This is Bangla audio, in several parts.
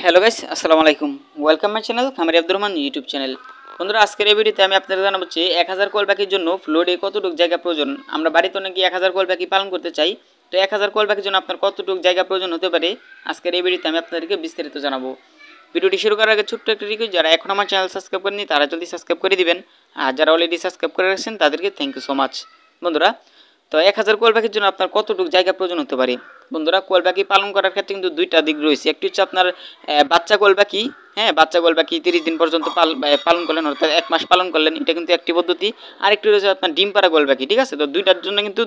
হ্যালো গাইস, আসসালামু আলাইকুম। ওয়েলকাম মাই চ্যানেল খামারি আব্দুর রহমান ইউটিউব চ্যানেল। বন্ধুরা, আজকের এই ভিডিওতে আমি আপনাদের জানাবো যে 1000 কোয়েল পাখির জন্য ফ্লোরে কতটুকু জায়গা প্রয়োজন। আমরা বাড়িতে নাকি 1000 কোয়েল পাখি পালন করতে চাই, তো 1000 কোয়েল পাখির জন্য আপনার কতটুকু জায়গা প্রয়োজন হতে পারে আজকের এই ভিডিওতে আমি আপনাদেরকে বিস্তারিত জানাবো। ভিডিওটি শুরু করার আগে ছোট্ট একটা রিকোয়েস্ট, যারা এখন আমার চ্যানেল সাবস্ক্রাইব করেনি তারা জলদি সাবস্ক্রাইব করে দিবেন, আর যারা অলরেডি সাবস্ক্রাইব করে রাখছেন তাদেরকে থ্যাংক ইউ সো মাচ। বন্ধুরা, তো 1000 কোয়েল পাখির জন্য আপনার কতটুকু জায়গা প্রয়োজন হতে পারে। বন্ধুরা, কোয়েল পাখি পালন করার ক্ষেত্রে কিন্তু দুইটা দিক রয়েছে। একটি হচ্ছে আপনার বাচ্চা কোয়েল পাখি, বাচ্চা কোয়েল পাখি 30 দিন পর্যন্ত পালন করলেন, অর্থাৎ 1 মাস পালন করলেন, এটা কিন্তু একটি পদ্ধতি। আরেকটি রয়েছে আপনার ডিম পাড়া কোয়েল পাখি, ঠিক আছে। তো দুইটার জন্য কিন্তু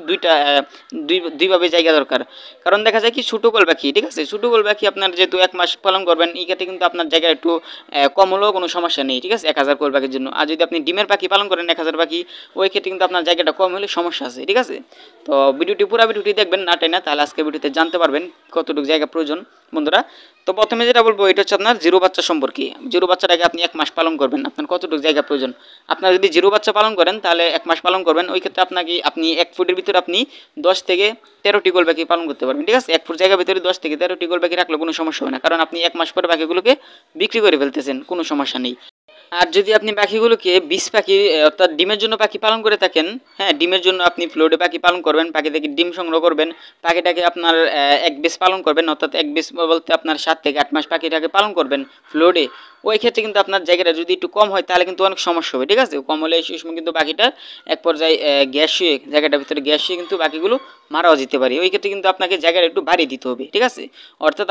দুইভাবে জায়গা দরকার। কারণ দেখা যায় কি, ছোটো কোয়েল পাখি, ঠিক আছে, ছোটো কোয়েল পাখি আপনার যেহেতু 1 মাস পালন করবেন, এই ক্ষেত্রে কিন্তু আপনার জায়গা একটু কম হলেও কোনো সমস্যা নেই, ঠিক আছে, 1000 কোয়েল পাখির জন্য। আর যদি আপনি ডিমের পাখি পালন করেন 1000 পাখি, ওই ক্ষেত্রে কিন্তু আপনার জায়গাটা কম হলে সমস্যা আছে, ঠিক আছে। তো পুরো ভিডিওটি দেখবেন না টেনে, তাহলে আজকে ভিডিওতে জানতে পারবেন কতটুকু জায়গা প্রয়োজন। বন্ধুরা, তো প্রথমে যেটা বলবো এটা হচ্ছে আপনার জিরো বাচ্চা সম্পর্কে। জিরো বাচ্চাটাকে আপনি 1 মাস পালন করবেন, আপনার কতটুকু জায়গা প্রয়োজন। আপনার যদি জিরো বাচ্চা পালন করেন তাহলে 1 মাস পালন করবেন, ওই ক্ষেত্রে আপনি 1 ফুটের ভিতরে আপনি 10 থেকে 13টি কোয়েল পাখি পালন করতে পারবেন, ঠিক আছে। 1 ফুট জায়গার ভিতরে 10 থেকে 13টি কোয়েল পাখি রাখলে কোনো সমস্যা হবে না, কারণ আপনি 1 মাস পরে পাখিগুলোকে বিক্রি করে ফেলতেছেন, কোনো সমস্যা নেই। আর যদি আপনি পাখিগুলোকে বীজ পাখি অর্থাৎ ডিমের জন্য পাখি পালন করে থাকেন, ডিমের জন্য আপনি ফ্লোরে পাখি পালন করবেন, পাখি থেকে ডিম সংগ্রহ করবেন, পাখিটাকে আপনার এক বেস পালন করবেন, অর্থাৎ এক বেস বলতে আপনার 7 থেকে 8 মাস পাখিটাকে পালন করবেন ফ্লোরে। ওই ক্ষেত্রে কিন্তু আপনার জায়গাটা যদি একটু কম হয় তাহলে কিন্তু অনেক সমস্যা হবে, ঠিক আছে। কম হলে সেই সময় কিন্তু পাখিটার এক পর্যায়ে গ্যাস হয়ে জায়গাটার ভিতরে গ্যাস হয়ে কিন্তু পাখিগুলো মারাও যেতে পারে। ওই ক্ষেত্রে কিন্তু আপনাকে জায়গাটা একটু বাড়িয়ে দিতে হবে, ঠিক আছে। অর্থাৎ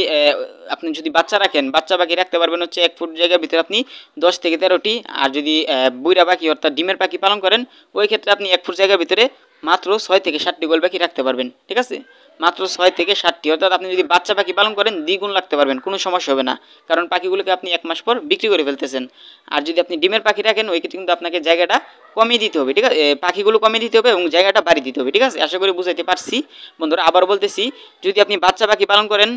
আপনি যদি বাচ্চা রাখেন, বাচ্চা পাখি রাখতে পারবেন হচ্ছে 1 ফুট জায়গার ভিতরে আপনি 10 থেকে 13টি। আর যদি বুইরা পাখি অর্থাৎ ডিমের পাখি পালন করেন, ওই ক্ষেত্রে আপনি 1 ফুট জায়গার ভিতরে মাত্র 6 থেকে 7টি কোয়েল পাখি রাখতে পারবেন, ঠিক আছে। মাত্র 6 থেকে 7টি, অর্থাৎ আপনি যদি বাচ্চা পাখি পালন করেন দ্বিগুণ রাখতে পারবেন, কোনো সমস্যা হবে না, কারণ পাখিগুলোকে আপনি 1 মাস পর বিক্রি করে ফেলতেছেন। আর যদি আপনি ডিমের পাখি রাখেন, ওই ক্ষেত্রে কিন্তু আপনাকে জায়গাটা কমিয়ে দিতে হবে, ঠিক আছে, পাখিগুলো কমিয়ে দিতে হবে এবং জায়গাটা বাড়িয়ে দিতে হবে, ঠিক আছে। আশা করি বুঝাইতে পারছি। বন্ধুরা, আবার বলতেছি, যদি আপনি বাচ্চা পাখি পালন করেন,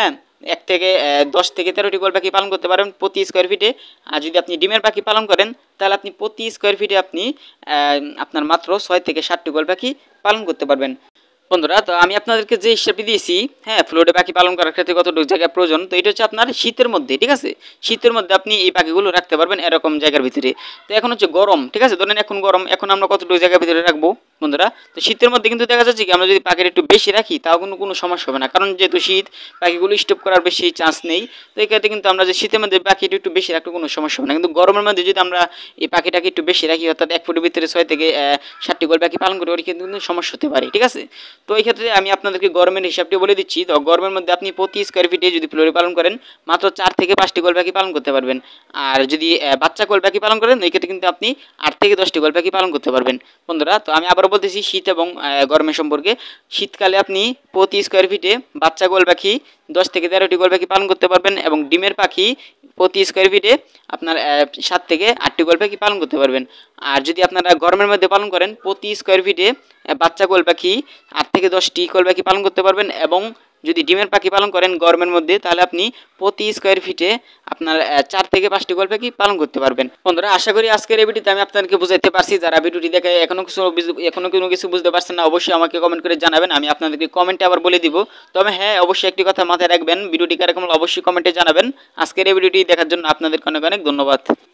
1 থেকে 10 থেকে 13টি কোয়েল পাখি পালন করতে পারেন প্রতি স্কোয়ার ফিটে। আর যদি আপনি ডিমের পাখি পালন করেন তাহলে আপনি প্রতি স্কোয়ার ফিটে আপনি আপনার মাত্র 6 থেকে 7টি কোয়েল পাখি পালন করতে পারবেন। বন্ধুরা, তো আমি আপনাদেরকে যে হিসাবটি দিয়েছি, ফ্লোরে পাখি পালন করার ক্ষেত্রে কতটুকু জায়গা প্রয়োজন, তো এটা হচ্ছে আপনার শীতের মধ্যে, ঠিক আছে। শীতের মধ্যে আপনি এই পাখিগুলো রাখতে পারবেন এরকম জায়গার ভিতরে। তো এখন হচ্ছে গরম, ঠিক আছে, ধরেন এখন গরম, এখন আমরা কতটুকু জায়গার ভিতরে রাখবো বন্ধুরা। তো শীতের মধ্যে কিন্তু দেখা যাচ্ছে কি, আমরা যদি পাখির একটু বেশি রাখি তাও কিন্তু কোনো সমস্যা হবে না, কারণ যেহেতু শীত, পাখিগুলো স্টপ করার বেশি চান্স নেই। তো এই ক্ষেত্রে কিন্তু আমরা যে শীতের মধ্যে পাখিটা একটু বেশি রাখলে কোনো সমস্যা হবে না, কিন্তু গরমের মধ্যে যদি আমরা এই পাখিটাকে একটু বেশি রাখি, অর্থাৎ 1 ফুটের ভিতরে 6 থেকে 7টি কোয়েল পাখি পালন করি, ওর কিন্তু সমস্যা হতে পারে, ঠিক আছে। তো এই ক্ষেত্রে আমি আপনাদেরকে গরমের হিসাবটি বলে দিচ্ছি। তো গরমের মধ্যে আপনি প্রতি স্কোয়ার ফিটে যদি ফ্লোরে পালন করেন মাত্র 4 থেকে 5টি কোয়েল পাখি পালন করতে পারবেন। আর যদি বাচ্চা কোয়েল পাখি পালন করেন, ওই ক্ষেত্রে কিন্তু আপনি 8 থেকে 10টি কোয়েল পাখি পালন করতে পারবেন। বন্ধুরা, তো আমি আবারও বলতেছি শীত এবং গরমের সম্পর্কে। শীতকালে আপনি প্রতি স্কোয়ার ফিটে বাচ্চা কোয়েল পাখি 10 থেকে 13টি কোয়েল পাখি পালন করতে পারবেন, এবং ডিমের পাখি প্রতি স্কোয়ার ফিটে আপনার 7 থেকে 8টি কোয়েল পাখি পালন করতে পারবেন। আর যদি আপনারা গরমের মধ্যে পালন করেন, প্রতি স্কোয়ার ফিটে বাচ্চা কোয়েল পাখি 8 থেকে 10টি কোয়েল পাখি পালন করতে পারবেন, এবং যদি ডিমের পাখি পালন করেন গরমের মধ্যে, তাহলে আপনি প্রতি স্কোয়ার ফিটে আপনার 4 থেকে 5টি কোয়েল পাখি পালন করতে পারবেন। বন্ধুরা, আশা করি আজকের এই ভিডিওতে আমি আপনাদেরকে বুঝাইতে পারছি। যারা ভিডিওটি দেখে এখনো কোনো কিছু বুঝতে পারছেন না, অবশ্যই আমাকে কমেন্ট করে জানাবেন, আমি আপনাদেরকে কমেন্টে আবার বলে দিব। তবে অবশ্যই একটি কথা মাথায় রাখবেন, ভিডিওটি কেরকম অবশ্যই কমেন্টে জানাবেন। আজকের এই ভিডিওটি দেখার জন্য আপনাদেরকে অনেক অনেক ধন্যবাদ।